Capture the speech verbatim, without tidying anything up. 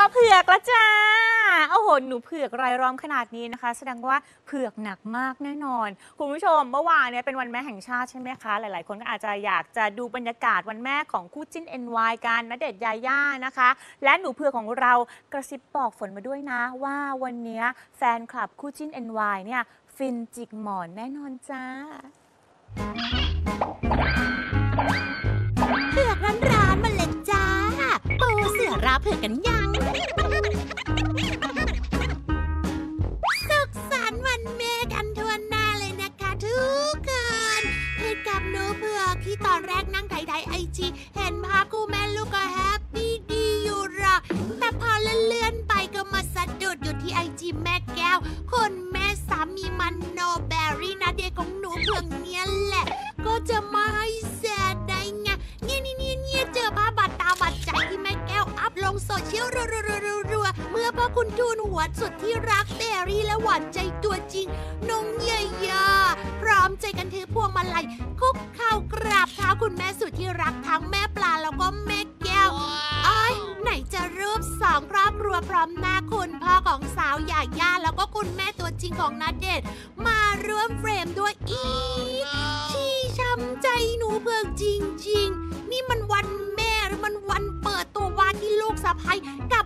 เผือกละจ้าโอ้โหหนูเผือกรายล้อมขนาดนี้นะคะแสดงว่าเผือกหนักมากแน่นอนคุณผู้ชมเมื่อวานเนี่ยเป็นวันแม่แห่งชาติใช่ไหมคะหลายๆคนก็อาจจะอยากจะดูบรรยากาศวันแม่ของคู่จิ้น เอ็น วาย กันณเดชน์ยาย่านะคะและหนูเผือกของเรากระซิบบอกฝนมาด้วยนะว่าวันนี้แฟนคลับคู่จิ้น เอ็น วาย เนี่ยฟินจิกหมอนแน่นอนจ้าเผือกร้อนๆมาเลยจ้าปูเสือราเผือกกันยังสุขสันต์วันแม่กันทั่วหน้าเลยนะคะทุกคนเห็นกับหนูเผือกที่ตอนแรกนั่งไถไถไอจีเห็นภาพคู่แม่ลูกก็แฮปปี้ดีอยู่หรอกแต่พอเลื่อนๆไปก็มาสะดุดอยู่ที่ไอจีแม่แก้วคนแม่สามีมันโนแบรี่นะเด็กของหนูเผือกเนี้ยแหละก็จะมาให้แซดได้ไงเนี่ยนี่เนี่ยเนี่ยเจอภาพบาดตาบาดใจที่แม่แก้วอัพลงโซเชียลรัวๆๆๆเมื่อพ่อคุณทูนหัวสุดที่รักเบอรี่และหวานใจตัวจริงน้องเยยาพร้อมใจกันถือพวงมาลัยคุกเข่ากราบเท้าคุณแม่สุดที่รักทั้งแม่ปลาแล้วก็แม่แก้วอ้ายไหนจะรูปสองครอบครัวพร้อมหน้าคุณพ่อของสาวหย่าย่าแล้วก็คุณแม่ตัวจริงของณเดชน์มาร่วมเฟรมด้วยอีกที่ช้ำใจหนูเบืองจริงๆนี่มันวันแม่หรือมันวันเปิดตัววาที่ลูกสะใภ้ก